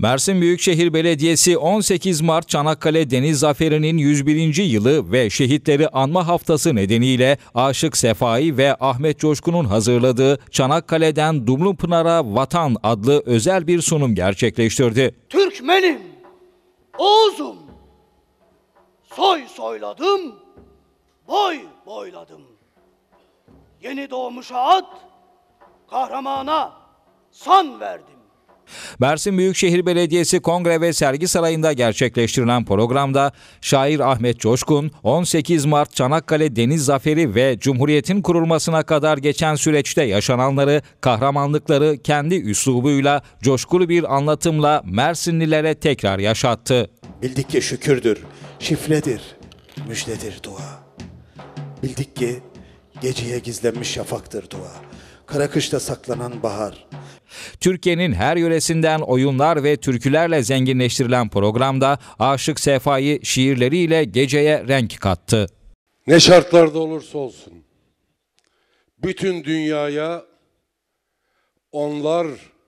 Mersin Büyükşehir Belediyesi 18 Mart Çanakkale Deniz Zaferi'nin 101. yılı ve şehitleri anma haftası nedeniyle Aşık Sefai ve Ahmet Coşkun'un hazırladığı Çanakkale'den Dumlupınar'a Vatan adlı özel bir sunum gerçekleştirdi. Türkmenim, Oğuz'um, soy soyladım, boy boyladım. Yeni doğmuş at, kahramana san verdim. Mersin Büyükşehir Belediyesi Kongre ve Sergi Sarayı'nda gerçekleştirilen programda şair Ahmet Coşkun, 18 Mart Çanakkale Deniz Zaferi ve Cumhuriyet'in kurulmasına kadar geçen süreçte yaşananları, kahramanlıkları kendi üslubuyla, coşkulu bir anlatımla Mersinlilere tekrar yaşattı. Bildik ki şükürdür, şifredir, müjdedir dua. Bildik ki geceye gizlenmiş şafaktır dua. Kara kışta saklanan bahar. Türkiye'nin her yöresinden oyunlar ve türkülerle zenginleştirilen programda Aşık Sefai şiirleriyle geceye renk kattı. Ne şartlarda olursa olsun, bütün dünyaya onlar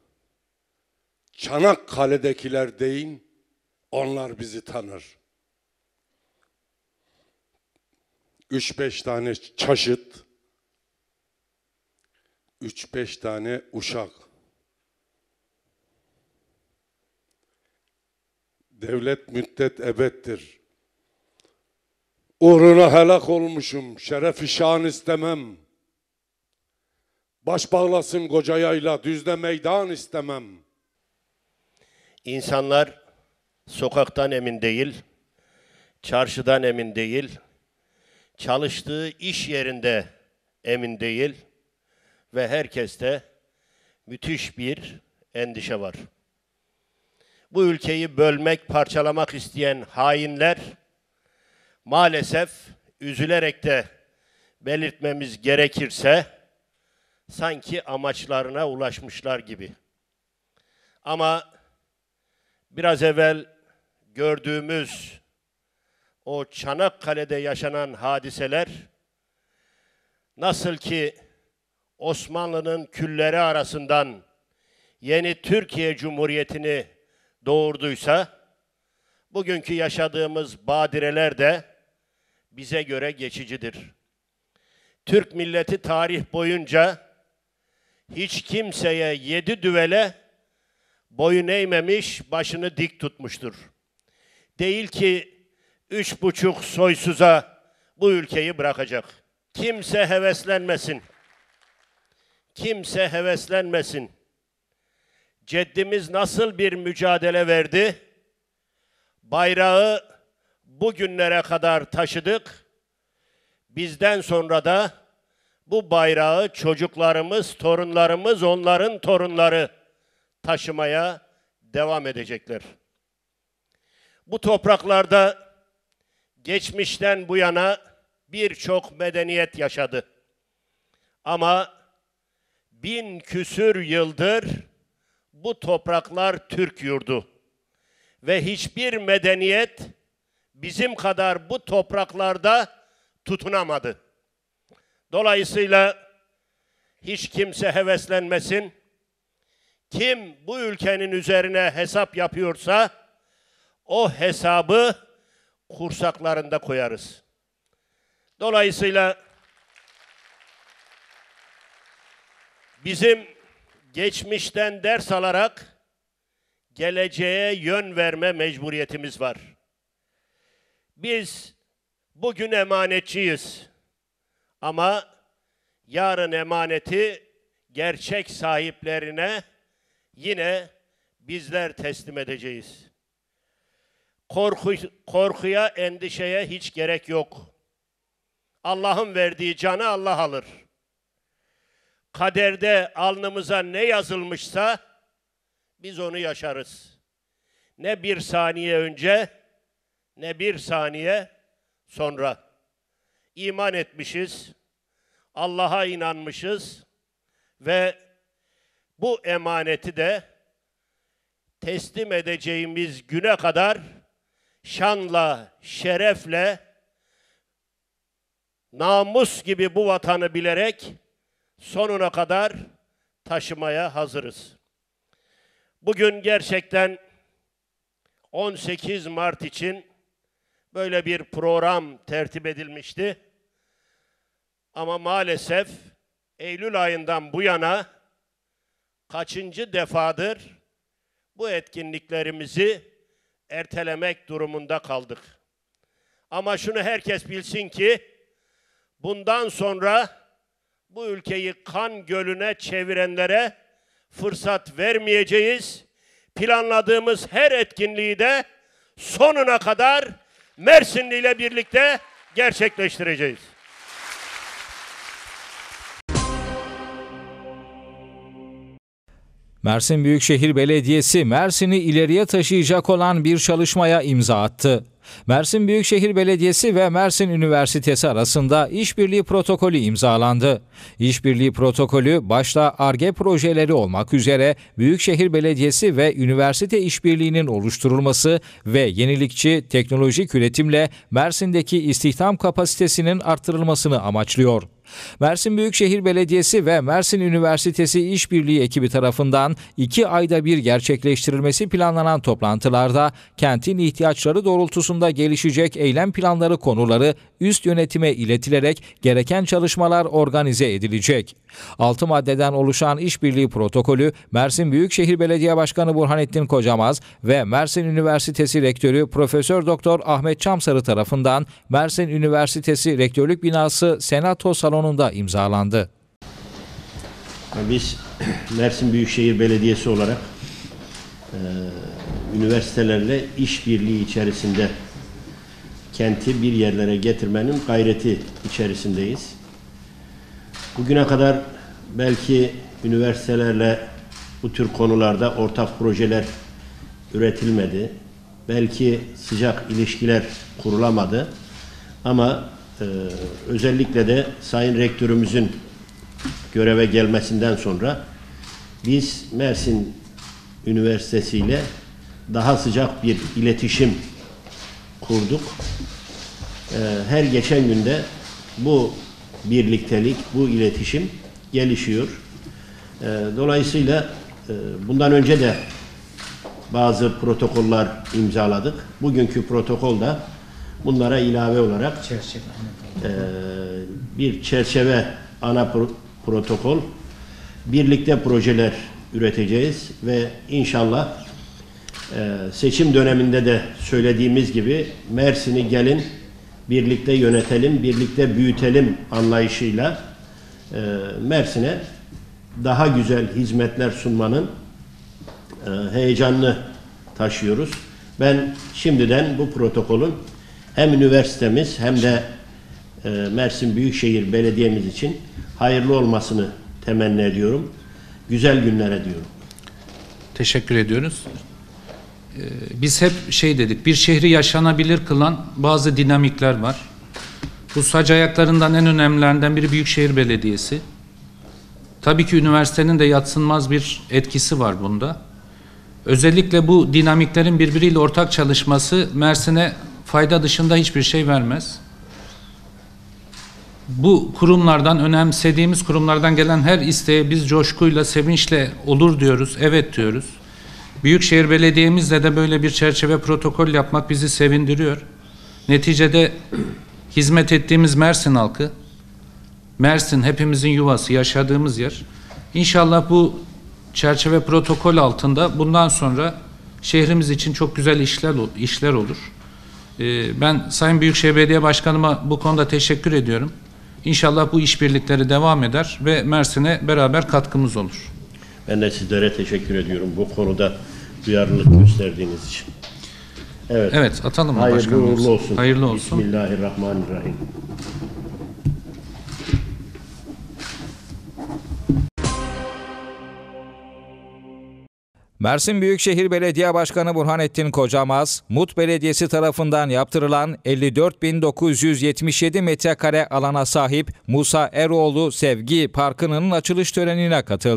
Çanakkale'dekiler deyin, onlar bizi tanır. 3-5 tane çaşıt, 3-5 tane uşak. Devlet müddet ebettir. Uğruna helak olmuşum, şerefi şan istemem. Baş bağlasın koca yayla, düzde meydan istemem. İnsanlar sokaktan emin değil, çarşıdan emin değil, çalıştığı iş yerinde emin değil ve herkeste müthiş bir endişe var. Bu ülkeyi bölmek, parçalamak isteyen hainler maalesef üzülerek de belirtmemiz gerekirse sanki amaçlarına ulaşmışlar gibi. Ama biraz evvel gördüğümüz o Çanakkale'de yaşanan hadiseler nasıl ki Osmanlı'nın külleri arasından yeni Türkiye Cumhuriyeti'ni doğurduysa, bugünkü yaşadığımız badireler de bize göre geçicidir. Türk milleti tarih boyunca hiç kimseye 7 düvele boyun eğmemiş, başını dik tutmuştur. Değil ki 3,5 soysuza bu ülkeyi bırakacak. Kimse heveslenmesin. Kimse heveslenmesin. Ceddimiz nasıl bir mücadele verdi? Bayrağı bugünlere kadar taşıdık. Bizden sonra da bu bayrağı çocuklarımız, torunlarımız, onların torunları taşımaya devam edecekler. Bu topraklarda geçmişten bu yana birçok medeniyet yaşadı. Ama 1000 küsür yıldır bu topraklar Türk yurdu ve hiçbir medeniyet bizim kadar bu topraklarda tutunamadı. Dolayısıyla hiç kimse heveslenmesin. Kim bu ülkenin üzerine hesap yapıyorsa o hesabı kursaklarında koyarız. Dolayısıyla bizim geçmişten ders alarak geleceğe yön verme mecburiyetimiz var. Biz bugün emanetçiyiz ama yarın emaneti gerçek sahiplerine yine bizler teslim edeceğiz. Korkuya, endişeye hiç gerek yok. Allah'ın verdiği canı Allah alır. Kaderde alnımıza ne yazılmışsa biz onu yaşarız. Ne bir saniye önce, ne bir saniye sonra. İman etmişiz, Allah'a inanmışız ve bu emaneti de teslim edeceğimiz güne kadar şanla, şerefle, namus gibi bu vatanı bilerek sonuna kadar taşımaya hazırız. Bugün gerçekten 18 Mart için böyle bir program tertip edilmişti. Ama maalesef Eylül ayından bu yana kaçıncı defadır bu etkinliklerimizi ertelemek durumunda kaldık. Ama şunu herkes bilsin ki bundan sonra bu ülkeyi kan gölüne çevirenlere fırsat vermeyeceğiz. Planladığımız her etkinliği de sonuna kadar Mersinli ile birlikte gerçekleştireceğiz. Mersin Büyükşehir Belediyesi, Mersin'i ileriye taşıyacak olan bir çalışmaya imza attı. Mersin Büyükşehir Belediyesi ve Mersin Üniversitesi arasında işbirliği protokolü imzalandı. İşbirliği protokolü başta Ar-Ge projeleri olmak üzere Büyükşehir Belediyesi ve üniversite işbirliğinin oluşturulması ve yenilikçi teknolojik üretimle Mersin'deki istihdam kapasitesinin artırılmasını amaçlıyor. Mersin Büyükşehir Belediyesi ve Mersin Üniversitesi İşbirliği ekibi tarafından 2 ayda bir gerçekleştirilmesi planlanan toplantılarda kentin ihtiyaçları doğrultusunda gelişecek eylem planları konuları üst yönetime iletilerek gereken çalışmalar organize edilecek. 6 maddeden oluşan işbirliği protokolü Mersin Büyükşehir Belediye Başkanı Burhanettin Kocamaz ve Mersin Üniversitesi Rektörü Profesör Doktor Ahmet Çamsarı tarafından Mersin Üniversitesi Rektörlük Binası Senato Salonu'nda imzalandı. Biz Mersin Büyükşehir Belediyesi olarak üniversitelerle işbirliği içerisinde kenti bir yerlere getirmenin gayreti içerisindeyiz. Bugüne kadar belki üniversitelerle bu tür konularda ortak projeler üretilmedi. Belki sıcak ilişkiler kurulamadı. Ama özellikle de Sayın Rektörümüzün göreve gelmesinden sonra biz Mersin Üniversitesi ile daha sıcak bir iletişim kurduk. Her geçen günde bu birliktelik, bu iletişim gelişiyor. Dolayısıyla bundan önce de bazı protokoller imzaladık. Bugünkü protokolda bunlara ilave olarak bir çerçeve ana protokol, birlikte projeler üreteceğiz ve inşallah seçim döneminde de söylediğimiz gibi Mersin'i gelin birlikte yönetelim, birlikte büyütelim anlayışıyla Mersin'e daha güzel hizmetler sunmanın heyecanını taşıyoruz. Ben şimdiden bu protokolün hem üniversitemiz hem de Mersin Büyükşehir Belediye'miz için hayırlı olmasını temenni ediyorum. Güzel günlere diyorum. Teşekkür ediyoruz. Biz hep dedik, bir şehri yaşanabilir kılan bazı dinamikler var. Bu sac ayaklarından en önemlilerinden biri Büyükşehir Belediyesi. Tabii ki üniversitenin de yadsınmaz bir etkisi var bunda. Özellikle bu dinamiklerin birbiriyle ortak çalışması Mersin'e fayda dışında hiçbir şey vermez. Bu kurumlardan, önemsediğimiz kurumlardan gelen her isteğe biz coşkuyla, sevinçle olur diyoruz, evet diyoruz. Büyükşehir Belediye'mizle de böyle bir çerçeve protokol yapmak bizi sevindiriyor. Neticede hizmet ettiğimiz Mersin halkı, Mersin hepimizin yuvası, yaşadığımız yer. İnşallah bu çerçeve protokol altında bundan sonra şehrimiz için çok güzel işler olur. Ben Sayın Büyükşehir Belediye Başkanıma bu konuda teşekkür ediyorum. İnşallah bu işbirlikleri devam eder ve Mersin'e beraber katkımız olur. Ben de sizlere teşekkür ediyorum bu konuda duyarlılık gösterdiğiniz için. Evet, atalım mı hayırlı başkanım? uğurlu olsun. Hayırlı olsun. Bismillahirrahmanirrahim. Mersin Büyükşehir Belediye Başkanı Burhanettin Kocamaz, Mut Belediyesi tarafından yaptırılan 54.977 metrekare alana sahip Musa Eroğlu Sevgi Parkı'nın açılış törenine katıldı.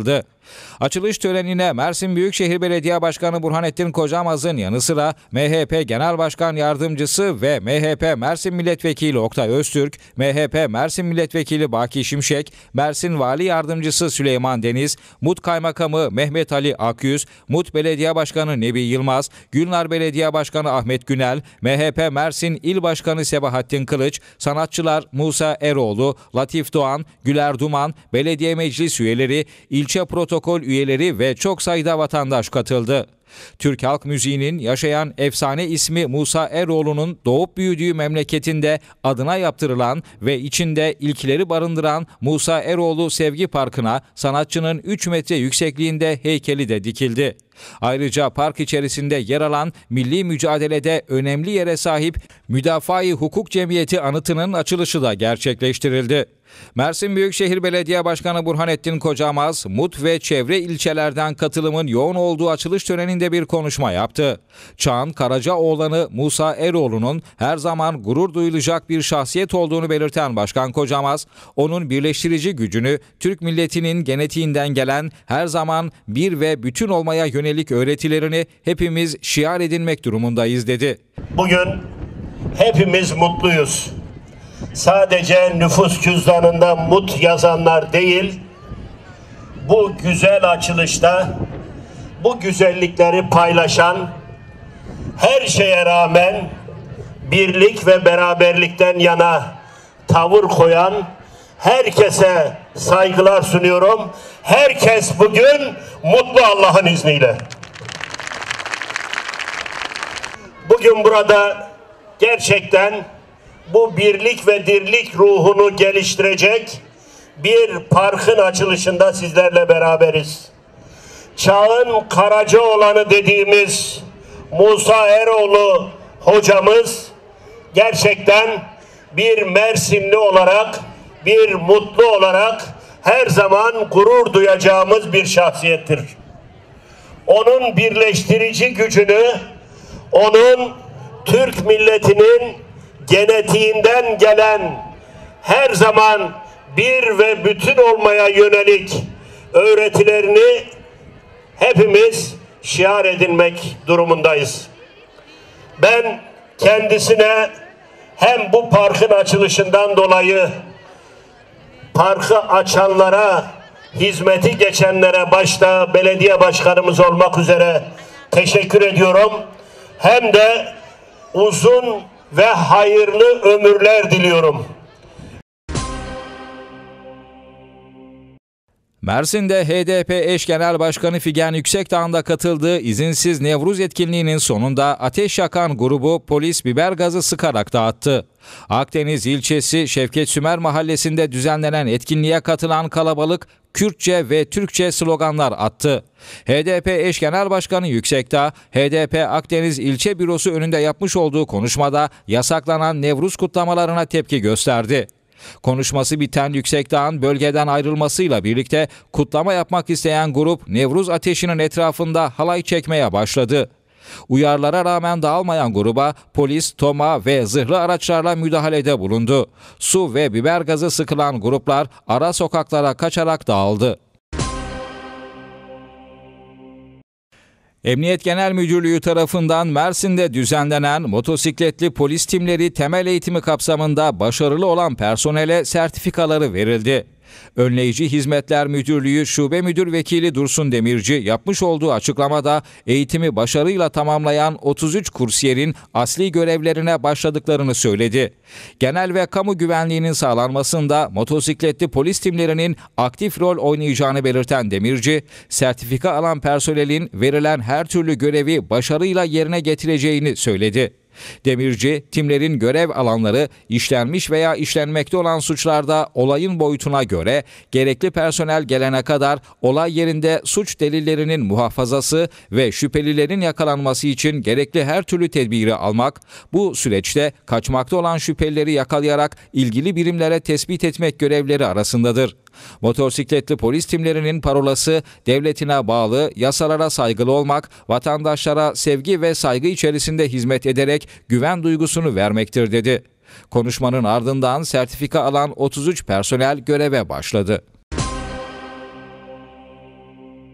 Açılış törenine Mersin Büyükşehir Belediye Başkanı Burhanettin Kocamaz'ın yanı sıra MHP Genel Başkan Yardımcısı ve MHP Mersin Milletvekili Oktay Öztürk, MHP Mersin Milletvekili Baki Şimşek, Mersin Vali Yardımcısı Süleyman Deniz, Mut Kaymakamı Mehmet Ali Akyüz, Mut Belediye Başkanı Nebi Yılmaz, Gülnar Belediye Başkanı Ahmet Günel, MHP Mersin İl Başkanı Sebahattin Kılıç, sanatçılar Musa Eroğlu, Latif Doğan, Güler Duman, belediye meclis üyeleri, ilçe protokol üyeleri ve çok sayıda vatandaş katıldı. Türk halk müziğinin yaşayan efsane ismi Musa Eroğlu'nun doğup büyüdüğü memleketinde adına yaptırılan ve içinde ilkleri barındıran Musa Eroğlu Sevgi Parkı'na sanatçının 3 metre yüksekliğinde heykeli de dikildi. Ayrıca park içerisinde yer alan milli mücadelede önemli yere sahip Müdafaa-i Hukuk Cemiyeti anıtının açılışı da gerçekleştirildi. Mersin Büyükşehir Belediye Başkanı Burhanettin Kocamaz, Mut ve çevre ilçelerden katılımın yoğun olduğu açılış töreninde bir konuşma yaptı. Çağın Karacaoğlan'ı Musa Eroğlu'nun her zaman gurur duyulacak bir şahsiyet olduğunu belirten Başkan Kocamaz, onun birleştirici gücünü Türk milletinin genetiğinden gelen her zaman bir ve bütün olmaya yönelik öğretilerini hepimiz şiar edinmek durumundayız dedi. Bugün hepimiz mutluyuz. Sadece nüfus cüzdanında mut yazanlar değil, bu güzel açılışta bu güzellikleri paylaşan, her şeye rağmen birlik ve beraberlikten yana tavır koyan herkese saygılar sunuyorum. Herkes bugün mutlu Allah'ın izniyle. Bugün burada gerçekten bu birlik ve dirlik ruhunu geliştirecek bir parkın açılışında sizlerle beraberiz. Çağın Karacaoğlan'ı dediğimiz Musa Eroğlu hocamız gerçekten bir Mersinli olarak, bir mutlu olarak her zaman gurur duyacağımız bir şahsiyettir. Onun birleştirici gücünü, onun Türk milletinin genetiğinden gelen her zaman bir ve bütün olmaya yönelik öğretilerini hepimiz şiar edinmek durumundayız. Ben kendisine hem bu parkın açılışından dolayı parkı açanlara, hizmeti geçenlere başta belediye başkanımız olmak üzere teşekkür ediyorum. Hem de uzun ve hayırlı ömürler diliyorum. Mersin'de HDP eş genel başkanı Figen Yüksekdağ'ın da katıldığı izinsiz Nevruz etkinliğinin sonunda ateş yakan grubu polis biber gazı sıkarak dağıttı. Akdeniz ilçesi Şevket Sümer mahallesinde düzenlenen etkinliğe katılan kalabalık Kürtçe ve Türkçe sloganlar attı. HDP eş genel başkanı Yüksekdağ, HDP Akdeniz İlçe Bürosu önünde yapmış olduğu konuşmada yasaklanan Nevruz kutlamalarına tepki gösterdi. Konuşması biten Yüksekdağ'ın bölgeden ayrılmasıyla birlikte kutlama yapmak isteyen grup Nevruz ateşinin etrafında halay çekmeye başladı. Uyarılara rağmen dağılmayan gruba polis, toma ve zırhlı araçlarla müdahalede bulundu. Su ve biber gazı sıkılan gruplar ara sokaklara kaçarak dağıldı. Emniyet Genel Müdürlüğü tarafından Mersin'de düzenlenen motosikletli polis timleri temel eğitimi kapsamında başarılı olan personele sertifikaları verildi. Önleyici Hizmetler Müdürlüğü Şube Müdür Vekili Dursun Demirci yapmış olduğu açıklamada eğitimi başarıyla tamamlayan 33 kursiyerin asli görevlerine başladıklarını söyledi. Genel ve kamu güvenliğinin sağlanmasında motosikletli polis timlerinin aktif rol oynayacağını belirten Demirci, sertifika alan personelin verilen her türlü görevi başarıyla yerine getireceğini söyledi. Demirci, timlerin görev alanları işlenmiş veya işlenmekte olan suçlarda olayın boyutuna göre gerekli personel gelene kadar olay yerinde suç delillerinin muhafazası ve şüphelilerin yakalanması için gerekli her türlü tedbiri almak, bu süreçte kaçmakta olan şüphelileri yakalayarak ilgili birimlere tespit etmek görevleri arasındadır. Motosikletli polis timlerinin parolası devletine bağlı, yasalara saygılı olmak, vatandaşlara sevgi ve saygı içerisinde hizmet ederek güven duygusunu vermektir dedi. Konuşmanın ardından sertifika alan 33 personel göreve başladı.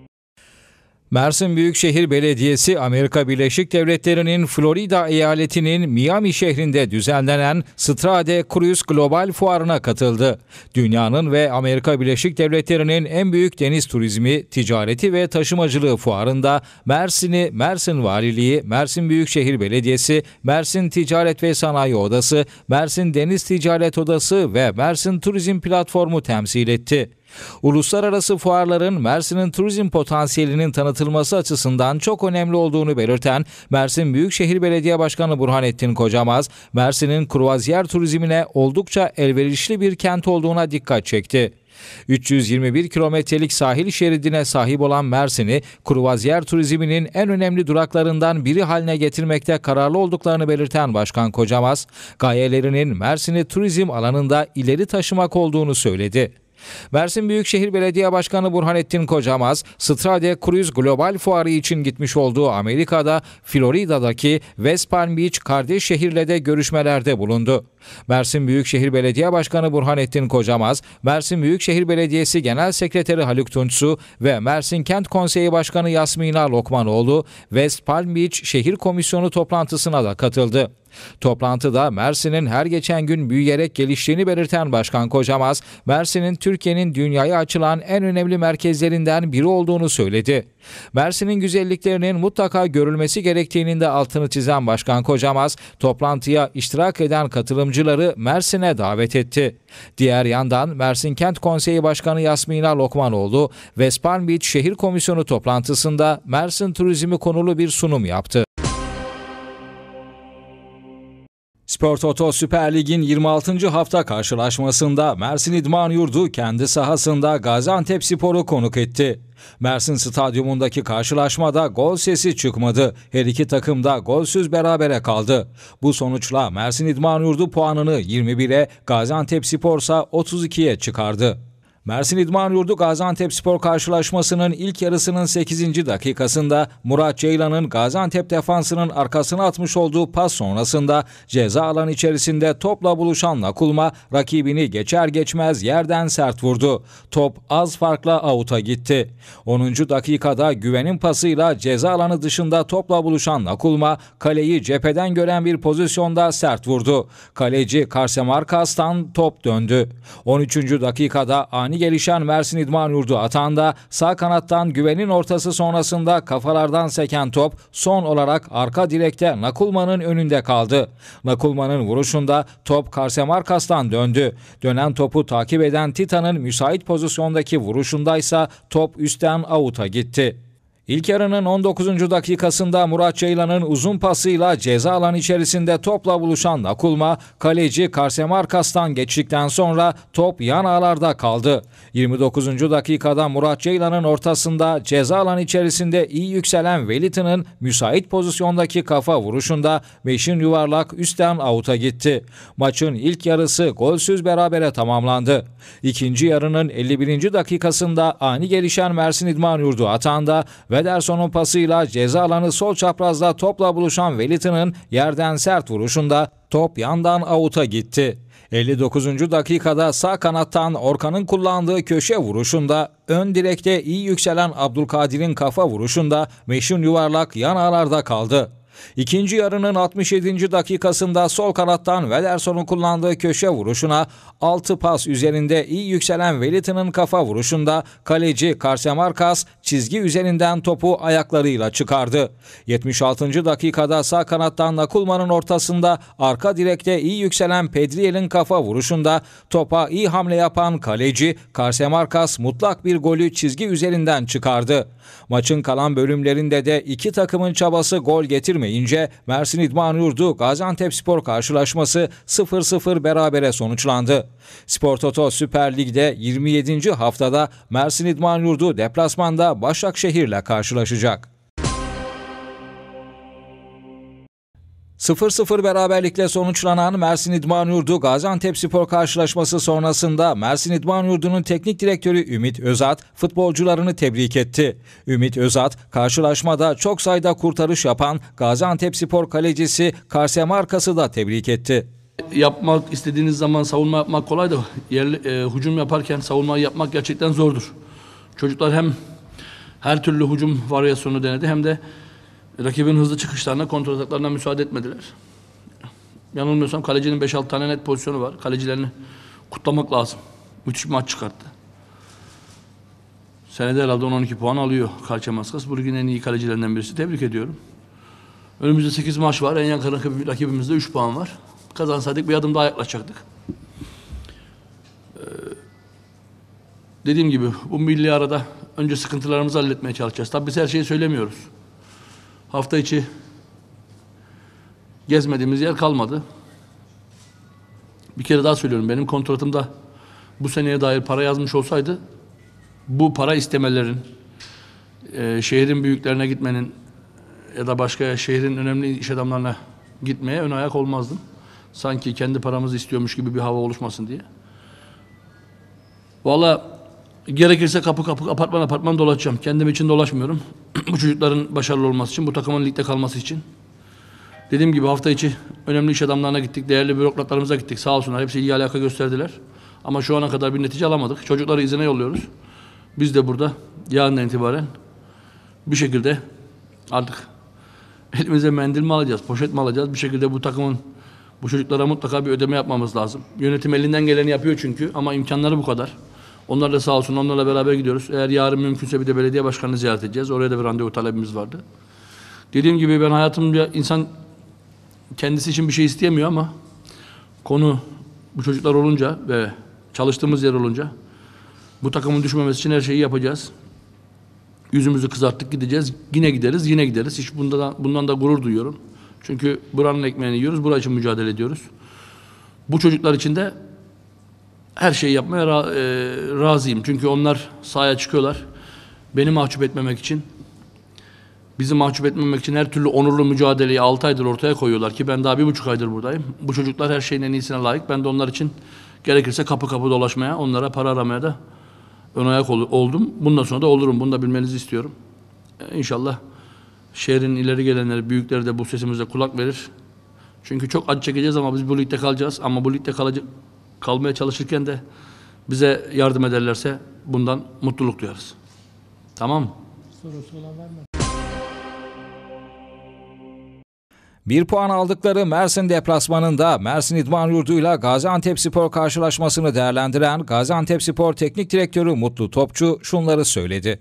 Mersin Büyükşehir Belediyesi, Amerika Birleşik Devletleri'nin Florida eyaletinin Miami şehrinde düzenlenen Strade Cruise Global Fuarı'na katıldı. Dünyanın ve Amerika Birleşik Devletleri'nin en büyük deniz turizmi, ticareti ve taşımacılığı fuarında Mersin'i Mersin Valiliği, Mersin Büyükşehir Belediyesi, Mersin Ticaret ve Sanayi Odası, Mersin Deniz Ticaret Odası ve Mersin Turizm Platformu temsil etti. Uluslararası fuarların Mersin'in turizm potansiyelinin tanıtılması açısından çok önemli olduğunu belirten Mersin Büyükşehir Belediye Başkanı Burhanettin Kocamaz, Mersin'in kruvaziyer turizmine oldukça elverişli bir kent olduğuna dikkat çekti. 321 kilometrelik sahil şeridine sahip olan Mersin'i kruvaziyer turizminin en önemli duraklarından biri haline getirmekte kararlı olduklarını belirten Başkan Kocamaz, gayelerinin Mersin'i turizm alanında ileri taşımak olduğunu söyledi. Mersin Büyükşehir Belediye Başkanı Burhanettin Kocamaz, Strade Cruise Global Fuarı için gitmiş olduğu Amerika'da, Florida'daki West Palm Beach kardeş şehirle de görüşmelerde bulundu. Mersin Büyükşehir Belediye Başkanı Burhanettin Kocamaz, Mersin Büyükşehir Belediyesi Genel Sekreteri Haluk Tunçsu ve Mersin Kent Konseyi Başkanı Yasmina Lokmanoğlu, West Palm Beach Şehir Komisyonu toplantısına da katıldı. Toplantıda Mersin'in her geçen gün büyüyerek geliştiğini belirten Başkan Kocamaz, Mersin'in Türkiye'nin dünyaya açılan en önemli merkezlerinden biri olduğunu söyledi. Mersin'in güzelliklerinin mutlaka görülmesi gerektiğinin de altını çizen Başkan Kocamaz, toplantıya iştirak eden katılımcıları Mersin'e davet etti. Diğer yandan Mersin Kent Konseyi Başkanı Yasmina Lokmanoğlu, West Palm Beach Şehir Komisyonu toplantısında Mersin turizmi konulu bir sunum yaptı. Spor Toto Süper Lig'in 26. hafta karşılaşmasında Mersin İdman Yurdu kendi sahasında Gaziantepspor'u konuk etti. Mersin Stadyumundaki karşılaşmada gol sesi çıkmadı. Her iki takım da golsüz berabere kaldı. Bu sonuçla Mersin İdman Yurdu puanını 21'e, Gaziantepspor ise 32'ye çıkardı. Mersin İdman Yurdu Gaziantepspor karşılaşmasının ilk yarısının 8. dakikasında Murat Ceylan'ın Gaziantep defansının arkasına atmış olduğu pas sonrasında ceza alanı içerisinde topla buluşan Nakulma rakibini geçer geçmez yerden sert vurdu. Top az farkla avuta gitti. 10. dakikada Güven'in pasıyla ceza alanı dışında topla buluşan Nakulma kaleyi cepheden gören bir pozisyonda sert vurdu. Kaleci Karsemarkas'tan top döndü. 13. dakikada ani gelişen Mersin İdman Yurdu atağında sağ kanattan Güven'in ortası sonrasında kafalardan seken top son olarak arka direkte Nakulman'ın önünde kaldı. Nakulman'ın vuruşunda top Karsemarkas'tan döndü. Dönen topu takip eden Titan'ın müsait pozisyondaki vuruşundaysa top üstten avuta gitti. İlk yarının 19. dakikasında Murat Ceylan'ın uzun pasıyla ceza alanı içerisinde topla buluşan Nakulma, kaleci Karsemarkas'tan geçtikten sonra top yan ağlarda kaldı. 29. dakikada Murat Ceylan'ın ortasında ceza alanı içerisinde iyi yükselen Velitin'in müsait pozisyondaki kafa vuruşunda meşin yuvarlak üstten avuta gitti. Maçın ilk yarısı golsüz berabere tamamlandı. İkinci yarının 51. dakikasında ani gelişen Mersin İdman Yurdu atağında Vederson'un pasıyla ceza alanı sol çaprazda topla buluşan Velitin'in yerden sert vuruşunda top yandan avuta gitti. 59. dakikada sağ kanattan Orkan'ın kullandığı köşe vuruşunda ön direkte iyi yükselen Abdülkadir'in kafa vuruşunda meşin yuvarlak yan ağlarda kaldı. İkinci yarının 67. dakikasında sol kanattan Vederson'un kullandığı köşe vuruşuna 6 pas üzerinde iyi yükselen Velitin'in kafa vuruşunda kaleci Karsemarkas çizgi üzerinden topu ayaklarıyla çıkardı. 76. dakikada sağ kanattan Nakulman'ın ortasında arka direkte iyi yükselen Pedriel'in kafa vuruşunda topa iyi hamle yapan kaleci Karsemarkas mutlak bir golü çizgi üzerinden çıkardı. Maçın kalan bölümlerinde de iki takımın çabası gol getirmeyince Mersin İdman Yurdu Gaziantepspor karşılaşması 0-0 berabere sonuçlandı. Spor Toto Süper Lig'de 27. haftada Mersin İdman Yurdu deplasmanda Başakşehir'le karşılaşacak. 0-0 beraberlikle sonuçlanan Mersin İdman Yurdu Gaziantepspor karşılaşması sonrasında Mersin İdman Yurdu'nun teknik direktörü Ümit Özat futbolcularını tebrik etti. Ümit Özat karşılaşmada çok sayıda kurtarış yapan Gaziantepspor kalecisi Karsemarkas'ı da tebrik etti. Yapmak istediğiniz zaman savunma yapmak kolay da hücum yaparken savunmayı yapmak gerçekten zordur. Çocuklar hem Her türlü hücum varyasyonu denedi. Hem de rakibin hızlı çıkışlarına, kontrataklarına müsaade etmediler. Yanılmıyorsam kalecinin 5-6 tane net pozisyonu var. Kalecilerini kutlamak lazım. Müthiş bir maç çıkarttı. Senede herhalde 10-12 puan alıyor Karçemaskas. Bu ligin en iyi kalecilerinden birisi. Tebrik ediyorum. Önümüzde 8 maç var. En yakın rakibimizde 3 puan var. Kazansaydık bir adım daha yaklaşacaktık. Dediğim gibi bu milli arada önce sıkıntılarımızı halletmeye çalışacağız. Tabii biz her şeyi söylemiyoruz. Hafta içi gezmediğimiz yer kalmadı. Bir kere daha söylüyorum. Benim kontratımda bu seneye dair para yazmış olsaydı bu para istemelerin, şehrin büyüklerine gitmenin ya da başka şehrin önemli iş adamlarına gitmeye ön ayak olmazdım. Sanki kendi paramızı istiyormuş gibi bir hava oluşmasın diye. Vallahi gerekirse kapı kapı, apartman apartman dolaşacağım. Kendim için dolaşmıyorum. Bu çocukların başarılı olması için, bu takımın ligde kalması için. Dediğim gibi hafta içi önemli iş adamlarına gittik, değerli bürokratlarımıza gittik. Sağ olsunlar, hepsi iyi alaka gösterdiler. Ama şu ana kadar bir netice alamadık. Çocukları izine yolluyoruz. Biz de burada yarından itibaren bir şekilde artık elimize mendil mi alacağız, poşet mi alacağız? Bir şekilde bu takımın, bu çocuklara mutlaka bir ödeme yapmamız lazım. Yönetim elinden geleni yapıyor çünkü ama imkanları bu kadar. Onlar da sağ olsun, onlarla beraber gidiyoruz. Eğer yarın mümkünse bir de belediye başkanını ziyaret edeceğiz. Oraya da bir randevu talebimiz vardı. Dediğim gibi ben hayatımda insan kendisi için bir şey isteyemiyor ama konu bu çocuklar olunca ve çalıştığımız yer olunca bu takımın düşmemesi için her şeyi yapacağız. Yüzümüzü kızarttık gideceğiz. Yine gideriz, yine gideriz. Hiç bundan da gurur duyuyorum. Çünkü buranın ekmeğini yiyoruz, burası için mücadele ediyoruz. Bu çocuklar için de her şeyi yapmaya razıyım. Çünkü onlar sahaya çıkıyorlar. Beni mahcup etmemek için, bizi mahcup etmemek için her türlü onurlu mücadeleyi 6 aydır ortaya koyuyorlar ki ben daha 1,5 aydır buradayım. Bu çocuklar her şeyin en iyisine layık. Ben de onlar için gerekirse kapı kapı dolaşmaya, onlara para aramaya da ön ayak oldum. Bundan sonra da olurum. Bunu da bilmenizi istiyorum. İnşallah şehrin ileri gelenleri, büyükleri de bu sesimize kulak verir. Çünkü çok acı çekeceğiz ama biz bu ligde kalacağız. Ama bu ligde kalmaya çalışırken de bize yardım ederlerse bundan mutluluk duyarız. Tamam mı? Sorusu olan var mı? 1 puan aldıkları Mersin deplasmanında Mersin İdman Yurdu'yla Gaziantepspor karşılaşmasını değerlendiren Gaziantepspor Teknik Direktörü Mutlu Topçu şunları söyledi.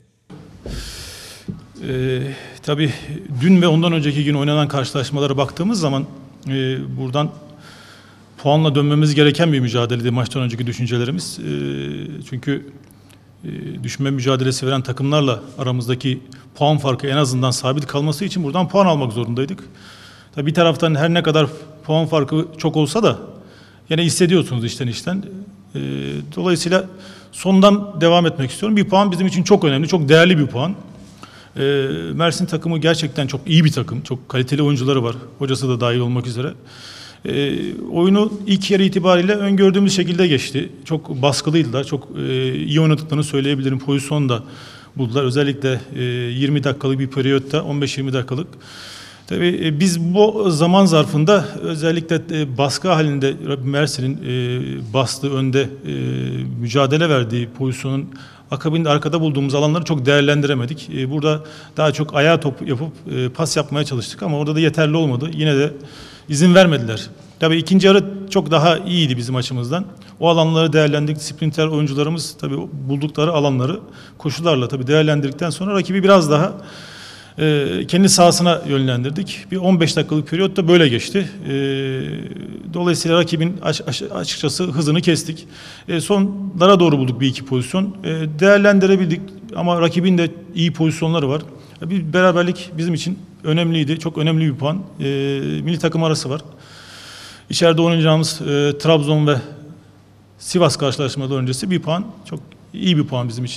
Tabii dün ve ondan önceki gün oynanan karşılaşmalara baktığımız zaman buradan puanla dönmemiz gereken bir mücadeleydi maçtan önceki düşüncelerimiz. Çünkü düşme mücadelesi veren takımlarla aramızdaki puan farkı en azından sabit kalması için buradan puan almak zorundaydık. Tabii bir taraftan her ne kadar puan farkı çok olsa da yine hissediyorsunuz içten. Dolayısıyla sondan devam etmek istiyorum. Bir puan bizim için çok önemli, çok değerli bir puan. Mersin takımı gerçekten çok iyi bir takım. Çok kaliteli oyuncuları var. Hocası da dahil olmak üzere. Oyunu ilk yarı itibariyle öngördüğümüz şekilde geçti. Çok baskılıydılar. Çok iyi oynadıklarını söyleyebilirim. Pozisyon da buldular. Özellikle 20 dakikalık bir periyotta, 15-20 dakikalık. Tabii biz bu zaman zarfında özellikle baskı halinde Mersin'in bastığı önde mücadele verdiği pozisyonun akabinde arkada bulduğumuz alanları çok değerlendiremedik. Burada daha çok ayağa top yapıp pas yapmaya çalıştık ama orada da yeterli olmadı. Yine de izin vermediler. Tabii ikinci yarı çok daha iyiydi bizim açımızdan. O alanları değerlendirdik. Sprinter oyuncularımız tabii buldukları alanları koşularla tabii değerlendirdikten sonra rakibi biraz daha kendi sahasına yönlendirdik. Bir 15 dakikalık periyot da böyle geçti. Dolayısıyla rakibin açıkçası hızını kestik. Sonlara doğru bulduk bir iki pozisyon. Değerlendirebildik ama rakibin de iyi pozisyonları var. Bir beraberlik bizim için önemliydi. Çok önemli bir puan. Milli takım arası var. İçeride oynayacağımız Trabzon ve Sivas karşılaşmaları öncesi bir puan. Çok iyi bir puan bizim için.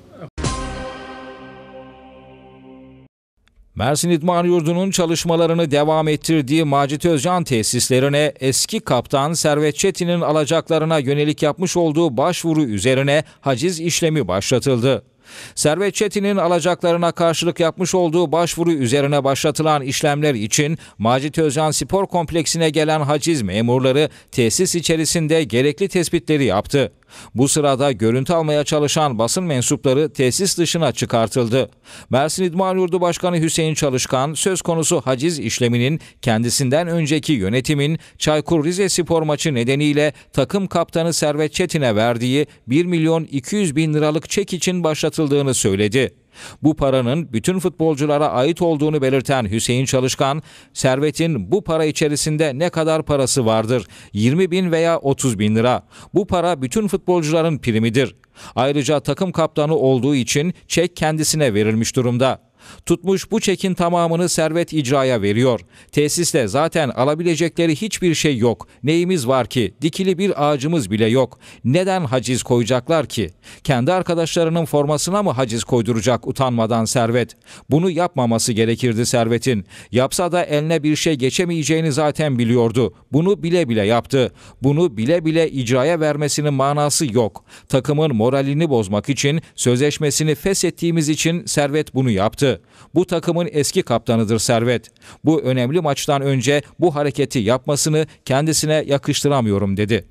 Mersin İdman Yurdu'nun çalışmalarını devam ettirdiği Macit Özcan tesislerine eski kaptan Servet Çetin'in alacaklarına yönelik yapmış olduğu başvuru üzerine haciz işlemi başlatıldı. Servet Çetin'in alacaklarına karşılık yapmış olduğu başvuru üzerine başlatılan işlemler için Macit Özcan Spor Kompleksine gelen haciz memurları tesis içerisinde gerekli tespitleri yaptı. Bu sırada görüntü almaya çalışan basın mensupları tesis dışına çıkartıldı. Mersin İdman Yurdu Başkanı Hüseyin Çalışkan, söz konusu haciz işleminin kendisinden önceki yönetimin Çaykur Rizespor maçı nedeniyle takım kaptanı Servet Çetin'e verdiği 1.200.000 liralık çek için başlatıldığını söyledi. Bu paranın bütün futbolculara ait olduğunu belirten Hüseyin Çalışkan, Servet'in bu para içerisinde ne kadar parası vardır? 20.000 veya 30.000 lira. Bu para bütün futbolcuların primidir. Ayrıca takım kaptanı olduğu için çek kendisine verilmiş durumda. Tutmuş bu çekin tamamını Servet icraya veriyor. Tesiste zaten alabilecekleri hiçbir şey yok. Neyimiz var ki? Dikili bir ağacımız bile yok. Neden haciz koyacaklar ki? Kendi arkadaşlarının formasına mı haciz koyduracak utanmadan Servet? Bunu yapmaması gerekirdi Servet'in. Yapsa da eline bir şey geçemeyeceğini zaten biliyordu. Bunu bile bile yaptı. Bunu bile bile icraya vermesinin manası yok. Takımın moralini bozmak için, sözleşmesini feshettiğimiz için Servet bunu yaptı. Bu takımın eski kaptanıdır Servet. Bu önemli maçtan önce bu hareketi yapmasını kendisine yakıştıramıyorum dedi.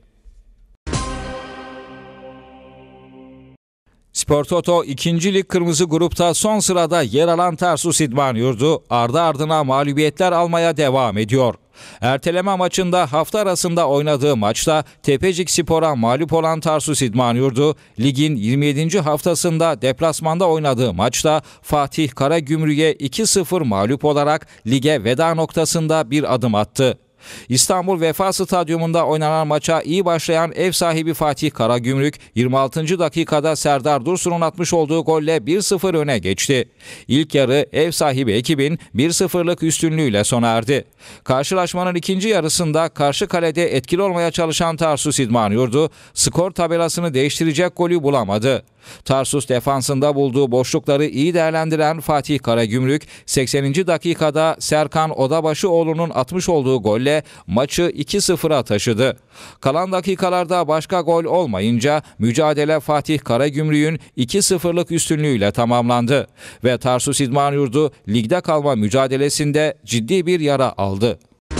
Spor Toto 2. Lig Kırmızı Grup'ta son sırada yer alan Tarsus İdman Yurdu ardı ardına mağlubiyetler almaya devam ediyor. Erteleme maçında hafta arasında oynadığı maçta Tepecik Spor'a mağlup olan Tarsus İdman Yurdu, ligin 27. haftasında deplasmanda oynadığı maçta Fatih Karagümrük'e 2-0 mağlup olarak lige veda noktasında bir adım attı. İstanbul Vefa Stadyumunda oynanan maça iyi başlayan ev sahibi Fatih Karagümrük 26. dakikada Serdar Dursun'un atmış olduğu golle 1-0 öne geçti. İlk yarı ev sahibi ekibin 1-0'lık üstünlüğüyle sona erdi. Karşılaşmanın ikinci yarısında karşı kalede etkili olmaya çalışan Tarsus İdman Yurdu skor tabelasını değiştirecek golü bulamadı. Tarsus defansında bulduğu boşlukları iyi değerlendiren Fatih Karagümrük 80. dakikada Serkan Odabaşıoğlu'nun atmış olduğu golle maçı 2-0'a taşıdı. Kalan dakikalarda başka gol olmayınca mücadele Fatih Karagümrük'ün 2-0'lık üstünlüğüyle tamamlandı ve Tarsus İdman Yurdu ligde kalma mücadelesinde ciddi bir yara aldı.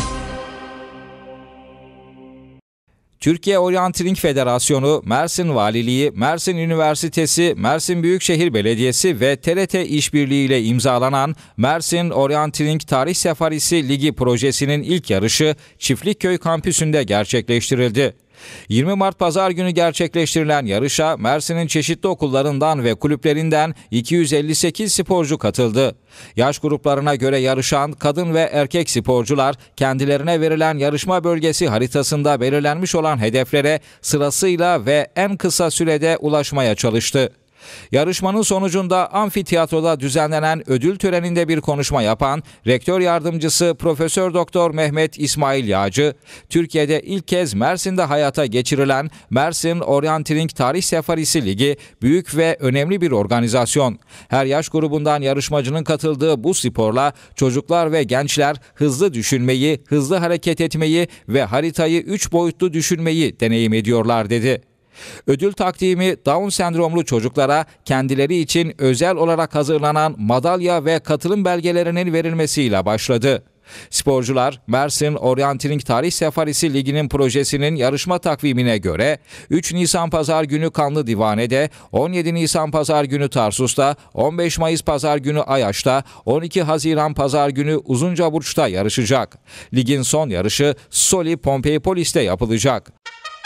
Türkiye Orienteering Federasyonu, Mersin Valiliği, Mersin Üniversitesi, Mersin Büyükşehir Belediyesi ve TRT işbirliğiyle imzalanan Mersin Orienteering Tarih Safarisi Ligi projesinin ilk yarışı Çiftlikköy kampüsünde gerçekleştirildi. 20 Mart Pazar günü gerçekleştirilen yarışa Mersin'in çeşitli okullarından ve kulüplerinden 258 sporcu katıldı. Yaş gruplarına göre yarışan kadın ve erkek sporcular kendilerine verilen yarışma bölgesi haritasında belirlenmiş olan hedeflere sırasıyla ve en kısa sürede ulaşmaya çalıştı. Yarışmanın sonucunda amfiteyatroda düzenlenen ödül töreninde bir konuşma yapan Rektör Yardımcısı Profesör Doktor Mehmet İsmail Yağcı, Türkiye'de ilk kez Mersin'de hayata geçirilen Mersin Orienteering Tarih Safarisi Ligi büyük ve önemli bir organizasyon. Her yaş grubundan yarışmacının katıldığı bu sporla çocuklar ve gençler hızlı düşünmeyi, hızlı hareket etmeyi ve haritayı 3 boyutlu düşünmeyi deneyim ediyorlar dedi. Ödül takdimi Down sendromlu çocuklara kendileri için özel olarak hazırlanan madalya ve katılım belgelerinin verilmesiyle başladı. Sporcular Mersin Orienteering Tarih Safarisi Ligi'nin projesinin yarışma takvimine göre 3 Nisan Pazar günü Kanlı Divane'de, 17 Nisan Pazar günü Tarsus'ta, 15 Mayıs Pazar günü Ayaş'ta, 12 Haziran Pazar günü Uzuncaburç'ta yarışacak. Ligin son yarışı Soli Pompeipolis'te yapılacak.